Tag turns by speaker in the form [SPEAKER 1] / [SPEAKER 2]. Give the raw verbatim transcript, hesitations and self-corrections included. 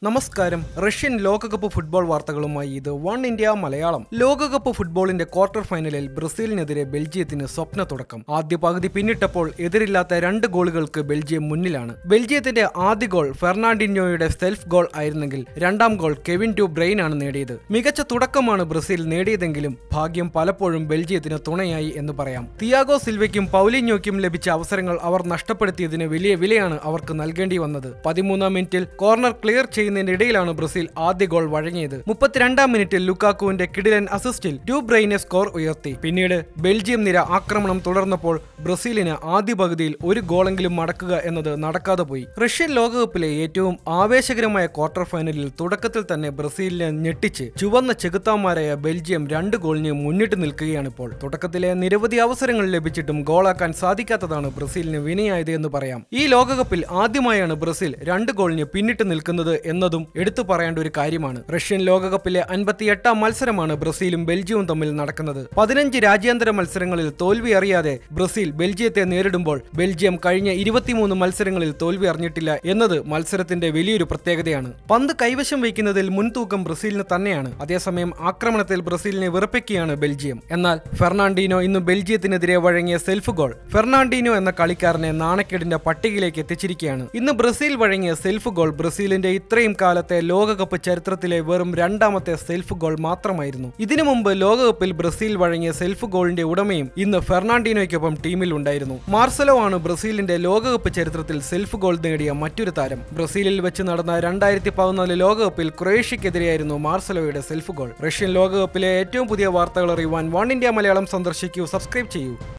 [SPEAKER 1] നമസ്കാരം. റഷ്യൻ ലോകകപ്പ് ഫുട്ബോൾ വാർത്തകളുമായി ഇത് വൺ ഇന്ത്യ മലയാളം. ലോകകപ്പ് ഫുട്ബോളിന്റെ ക്വാർട്ടർ ഫൈനലിൽ ബ്രസീലിനെതിരെ ബെൽജിയത്തിന് സ്വപ്ന തുടക്കം. ആദ്യ പകുതി പിന്നിട്ടപ്പോൾ എതിരില്ലാത്ത രണ്ട് ഗോളുകൾക്ക് ബെൽജിയം മുന്നിലാണ്. ബെൽജിയത്തിന്റെ ആദ്യ ഗോൾ ഫെർണാണ്ടിനോയുടെ സെൽഫ് ഗോൾ ആയിരുന്നെങ്കിൽ രണ്ടാം ഗോൾ കെവിൻ ഡു ബ്രെയിൻ ആണ് നേടിയത്. മികച്ച തുടക്കമാണ് ബ്രസീൽ നേടിയതെങ്കിലും ഭാഗ്യം പലപ്പോഴും ബെൽജിയത്തിന് തുണയായി എന്ന് പറയാം. തിയാഗോ സിൽവയ്ക്കും പൗലിഞ്ഞോയ്ക്കും ലഭിച്ച അവസരങ്ങൾ അവർ നഷ്ടപ്പെടുത്തിയതിന് വലിയ വിലയാണ് അവർക്ക് നൽകേണ്ടി വന്നത്. പതിമൂന്നാം മിനിറ്റിൽ കോർണർ ക്ലിയർ ചെയ്യുന്ന ഇടയിലാണ് ബ്രസീൽ ആദ്യ ഗോൾ വഴങ്ങിയത്. മുപ്പത്തിരണ്ടാം മിനിറ്റിൽ ലുക്കാക്കുവിന്റെ കിടിലൻ അസിസ്റ്റിൽ ഡു ബ്രെയിനെ സ്കോർ ഉയർത്തി. പിന്നീട് ബെൽജിയം നിര ആക്രമണം തുടർന്നപ്പോൾ ബ്രസീലിന് ആദ്യ പകുതിയിൽ ഒരു ഗോളെങ്കിലും മടക്കുക എന്നത് നടക്കാതെ പോയി. റഷ്യൻ ലോകകപ്പിലെ ഏറ്റവും ആവേശകരമായ ക്വാർട്ടർ ഫൈനലിൽ തുടക്കത്തിൽ തന്നെ ബ്രസീലിനെ ഞെട്ടിച്ച് ചുവന്ന ചെകുത്താന്മാരായ ബെൽജിയം രണ്ട് ഗോളിന് മുന്നിട്ട് നിൽക്കുകയാണിപ്പോൾ. തുടക്കത്തിലെ നിരവധി അവസരങ്ങൾ ലഭിച്ചിട്ടും ഗോളാക്കാൻ സാധിക്കാത്തതാണ് ബ്രസീലിന് വിനയായത് എന്ന് പറയാം. ഈ ലോകകപ്പിൽ ആദ്യമായാണ് ബ്രസീൽ രണ്ട് ഗോളിന് പിന്നിട്ട് നിൽക്കുന്നത് എന്നതും എടുത്തു പറയേണ്ട ഒരു കാര്യമാണ്. റഷ്യൻ ലോകകപ്പിലെ അൻപത്തിയെട്ടാം മത്സരമാണ് ബ്രസീലും ബെൽജിയവും തമ്മിൽ നടക്കുന്നത്. പതിനഞ്ച് രാജ്യാന്തര മത്സരങ്ങളിൽ തോൽവി അറിയാതെ ബ്രസീൽ ബെൽജിയത്തെ നേരിടുമ്പോൾ ബെൽജിയം കഴിഞ്ഞ ഇരുപത്തിമൂന്ന് മത്സരങ്ങളിൽ തോൽവി അറിഞ്ഞിട്ടില്ല എന്നത് മത്സരത്തിന്റെ വലിയൊരു പ്രത്യേകതയാണ്. പന്ത് കൈവശം വയ്ക്കുന്നതിൽ മുൻതൂക്കം ബ്രസീലിന് തന്നെയാണ്. അതേസമയം ആക്രമണത്തിൽ ബ്രസീലിനെ വിറപ്പിക്കുകയാണ് ബെൽജിയം. എന്നാൽ ഫെർണാണ്ടിനോ ഇന്ന് ബെൽജിയത്തിനെതിരെ വഴങ്ങിയ സെൽഫ് ഗോൾ ഫെർണാണ്ടിനോ എന്ന കളിക്കാരനെ നാണക്കേടിന്റെ പട്ടികയിലേക്ക് എത്തിച്ചിരിക്കുകയാണ്. ഇന്ന് ബ്രസീൽ വഴങ്ങിയ സെൽഫ് ഗോൾ ബ്രസീലിന്റെ ഇത്രയും കാലത്തെ ലോകകപ്പ് ചരിത്രത്തിലെ വെറും രണ്ടാമത്തെ സെൽഫ് ഗോൾ മാത്രമായിരുന്നു. ഇതിനു മുമ്പ് ലോകകപ്പിൽ ബ്രസീൽ വഴങ്ങിയ സെൽഫ് ഗോളിന്റെ ഉടമയും ഇന്ന് ഫെർണാണ്ടിനോയ്ക്കൊപ്പം ടീമിൽ ഉണ്ടായിരുന്നു. മാർസലോ ആണ് ബ്രസീലിന്റെ ലോകകപ്പ് ചരിത്രത്തിൽ സെൽഫ് ഗോൾ നേടിയ മറ്റൊരു താരം. ബ്രസീലിൽ വെച്ച് നടന്ന രണ്ടായിരത്തി പതിനാല് ലോകകപ്പിൽ ക്രൊയേഷ്യക്കെതിരെയായിരുന്നു മാർസലോയുടെ സെൽഫ് ഗോൾ. റഷ്യൻ ലോകകപ്പിലെ ഏറ്റവും പുതിയ വാർത്തകൾ അറിയുവാൻ വൺ ഇന്ത്യ മലയാളം സന്ദർശിക്കൂ, സബ്സ്ക്രൈബ് ചെയ്യൂ.